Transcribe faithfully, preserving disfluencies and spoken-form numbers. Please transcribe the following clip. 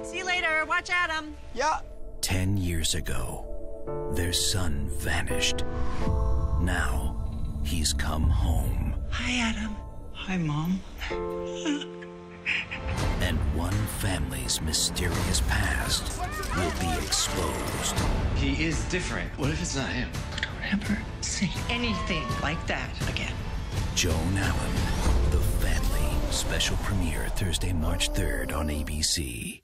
See you later. Watch Adam. Yeah. Ten years ago, their son vanished. Now, he's come home. Hi, Adam. Hi, Mom. And one family's mysterious past will be exposed. He is different. What if it's not him? Don't ever say anything like that again. Joan Allen, The Family. Special premiere Thursday, March third on A B C.